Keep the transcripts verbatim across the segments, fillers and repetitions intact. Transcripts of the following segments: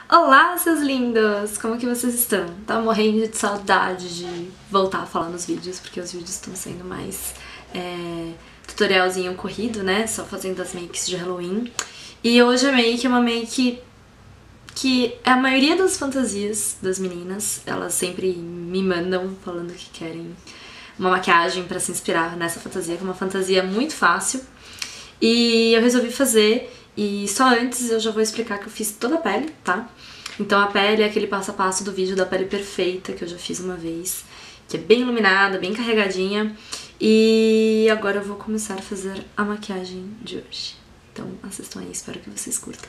Olá, seus lindos! Como que vocês estão? Tava morrendo de saudade de voltar a falar nos vídeos, porque os vídeos estão sendo mais é, tutorialzinho corrido, né? Só fazendo as makes de Halloween. E hoje a make é uma make que a maioria das fantasias das meninas, elas sempre me mandam falando que querem uma maquiagem pra se inspirar nessa fantasia, que é uma fantasia muito fácil. E eu resolvi fazer, e só antes eu já vou explicar que eu fiz toda a pele, tá? Então a pele é aquele passo a passo do vídeo da pele perfeita, que eu já fiz uma vez, que é bem iluminada, bem carregadinha. E agora eu vou começar a fazer a maquiagem de hoje. Então assistam aí, espero que vocês curtam.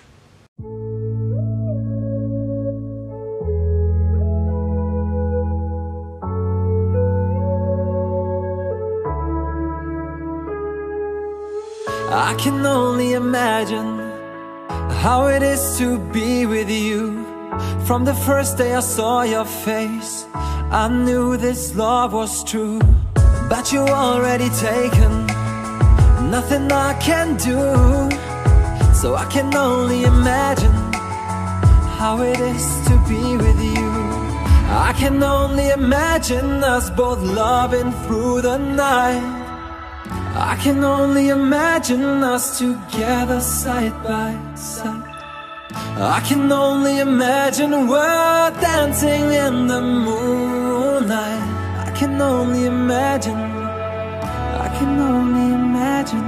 I can only imagine how it is to be with you. From the first day I saw your face, I knew this love was true. But you already taken, nothing I can do. So I can only imagine how it is to be with you. I can only imagine us both loving through the night. I can only imagine us together side by side. I can only imagine we're dancing in the moonlight. I can only imagine, I can only imagine.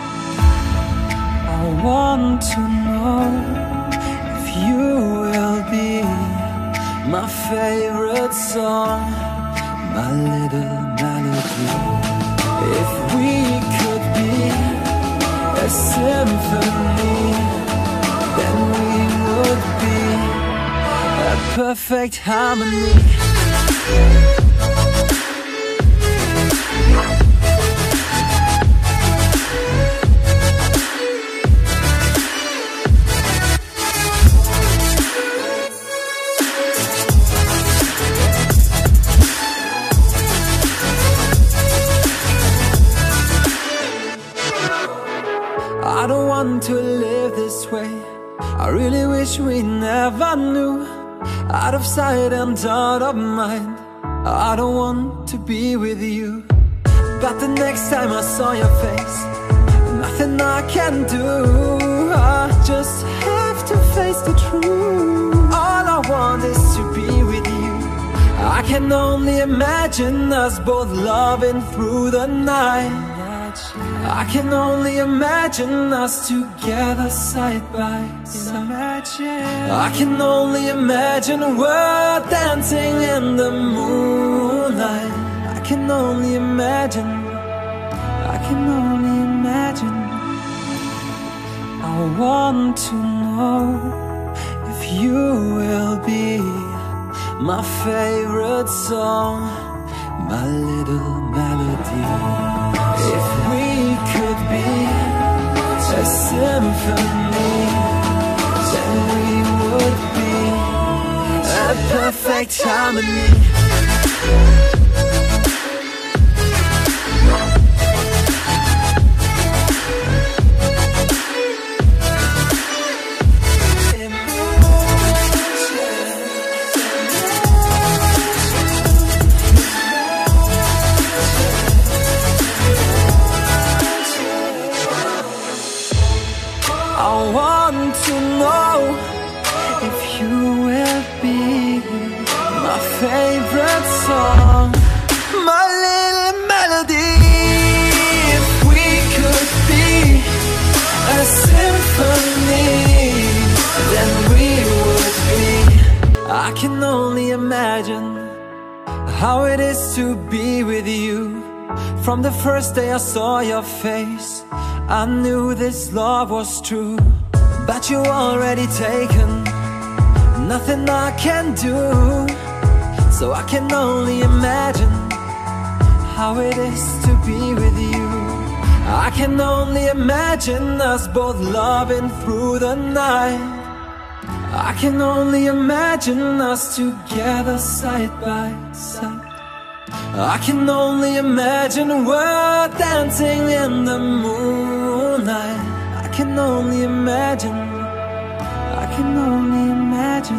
I want to know if you will be my favorite song, my little melody. If we could be a symphony, then we would be a perfect harmony. I don't want to live this way. I really wish we never knew. Out of sight and out of mind, I don't want to be with you. But the next time I saw your face, nothing I can do. I just have to face the truth. All I want is to be with you. I can only imagine us both loving through the night. I can only imagine us together side by side. I can only imagine we're dancing in the moonlight. I can only imagine, I can only imagine. I want to know if you will be my favorite song, my little melody. If we could be a symphony, then we would be a perfect harmony. I want to know if you will be my favorite song, my little melody. If we could be a symphony, then we would be. I can only imagine how it is to be with you. From the first day I saw your face, I knew this love was true. But you already taken, nothing I can do. So I can only imagine how it is to be with you. I can only imagine us both loving through the night. I can only imagine us together side by side. I can only imagine we're dancing in the moonlight. I can only imagine, I can only imagine.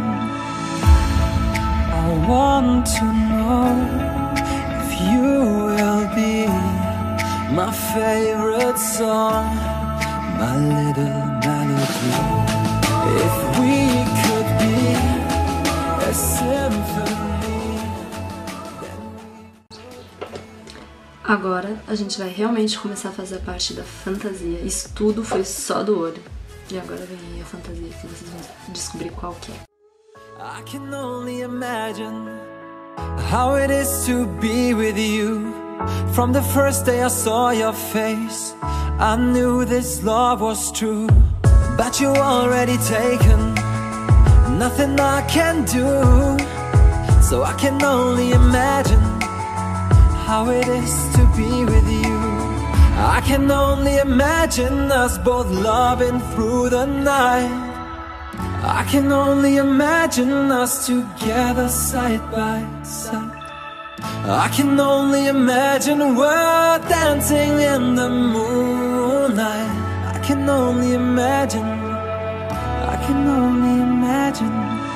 I want to know if you will be my favorite song, my little melody. If we could be a symphony. Agora a gente vai realmente começar a fazer a parte da fantasia. Isso tudo foi só do olho. E agora vem aí a fantasia que vocês vão descobrir qual que é. I can only imagine how it is to be with you. From the first day I saw your face, I knew this love was true. But you already taken, nothing I can do. So I can only imagine how it is to be with you. I can only imagine us both loving through the night. I can only imagine us together side by side. I can only imagine we're dancing in the moonlight. I can only imagine, I can only imagine.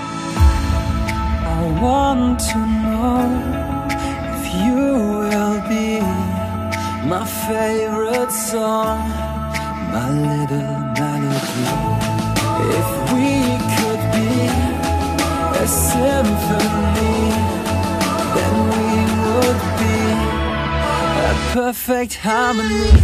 I want to know if you will be my favorite song, my little melody. If we could be a symphony, then we would be a perfect harmony.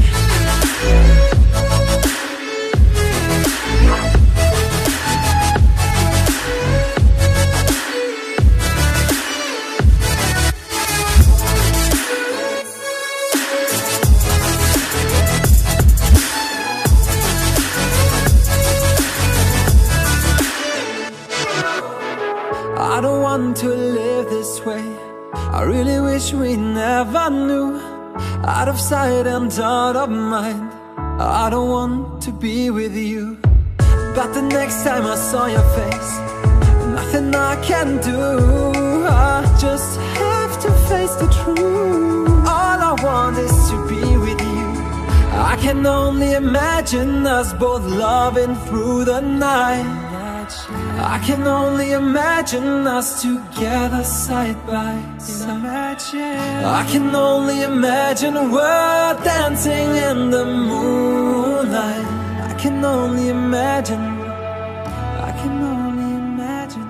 I don't want to live this way. I really wish we never knew. Out of sight and out of mind, I don't want to be with you. But the next time I saw your face, nothing I can do. I just have to face the truth. All I want is to be with you. I can only imagine us both loving through the night. I can only imagine us together side by side. I can only imagine we're dancing in the moonlight. I can only imagine, I can only imagine.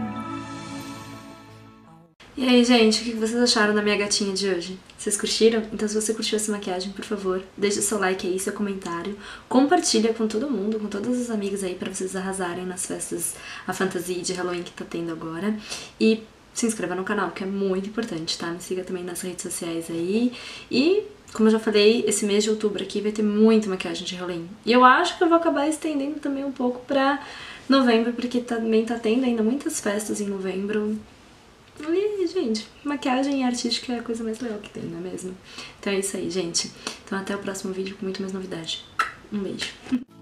E aí, gente, o que vocês acharam da minha gatinha de hoje? Vocês curtiram? Então se você curtiu essa maquiagem, por favor, deixe seu like aí, seu comentário, compartilha com todo mundo, com todas as amigas aí pra vocês arrasarem nas festas, a fantasia de Halloween que tá tendo agora. E se inscreva no canal, que é muito importante, tá? Me siga também nas redes sociais aí. E, como eu já falei, esse mês de outubro aqui vai ter muita maquiagem de Halloween. E eu acho que eu vou acabar estendendo também um pouco pra novembro, porque também tá tendo ainda muitas festas em novembro. E, gente, maquiagem artística é a coisa mais legal que tem, não é mesmo? Então é isso aí, gente. Então até o próximo vídeo com muito mais novidade. Um beijo.